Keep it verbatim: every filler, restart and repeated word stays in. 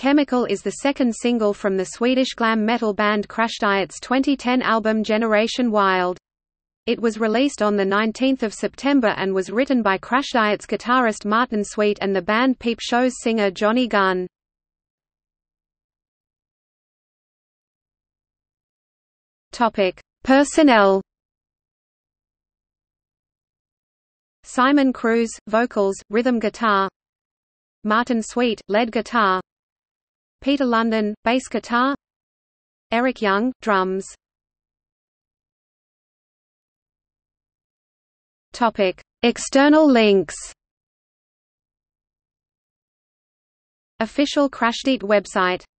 Chemical is the second single from the Swedish glam metal band Crashdïet's twenty ten album Generation Wild. It was released on the nineteenth of September and was written by Crashdïet's guitarist Martin Sweet and the band Peep Show's singer Johnny Gunn. Topic: Personnel. Simon Cruz, vocals, rhythm guitar. Martin Sweet, lead guitar. Peter London, bass guitar. Eric Young, drums. Topic: External links. Official Crashdïet website.